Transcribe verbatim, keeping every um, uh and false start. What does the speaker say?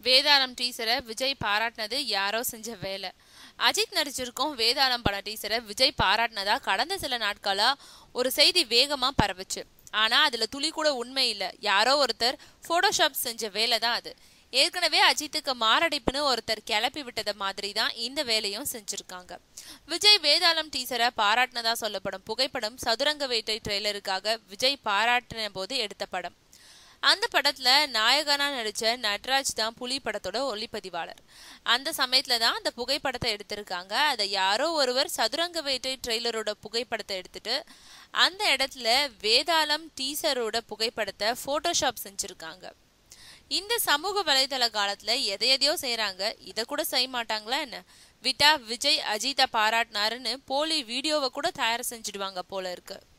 வேதாளம் டீசரை விஜய் பாராட்டினது யாரோ செஞ்ச வேலை. அஜித் நடிச்சிருக்கும் வேதாளம் பட டீசரை விஜய் பாராட்டினதா கடந்த சில நாட்களா ஒரு செய்தி வேகமா பரவுச்சு. ஆனா அதுல துளி கூட உண்மை இல்ல. யாரோ ஒருத்தர் போட்டோஷாப் செஞ்ச வேலை தான் அது. ஏற்கனவே அஜித்துக்கு மாரடைப்புன்னு ஒருத்தர் கிளப்பி விட்டத மாதிரி தான் இந்த வேலையும் செஞ்சிருக்காங்க. விஜய் வேதாளம் டீசரை பாராட்டினதா சொல்லப்படும் புகைப்படம் சதுரங்க வேட்டை ட்ரெய்லருக்காக விஜய் பாராட்டின போது எடுத்த படம். அந்த படத்துல நாயகனா நடிச்ச நட்ராஜ் தான் புலி படத்தோட ஒளிப்பதிவாளர். அந்த சமயத்துல தான் அந்த புகைப்படத்தை எடுத்திருக்காங்க. அதை யாரோ ஒருவர் சதுரங்க வேட்டை ட்ரெய்லரோட புகைப்படத்தை எடுத்துட்டு அந்த இடத்துல வேதாளம் டீசரோட புகைப்படத்தை போட்டோஷாப் செஞ்சிருக்காங்க. இந்த சமூக வலைதள காலத்துல எதை எதையோ செய்யறாங்க, இதை கூட செய்ய மாட்டாங்களா என்ன? விட்டா விஜய் அஜித்தை பாராட்டினாருன்னு போலி வீடியோவை கூட தயார் செஞ்சிடுவாங்க போல இருக்கு.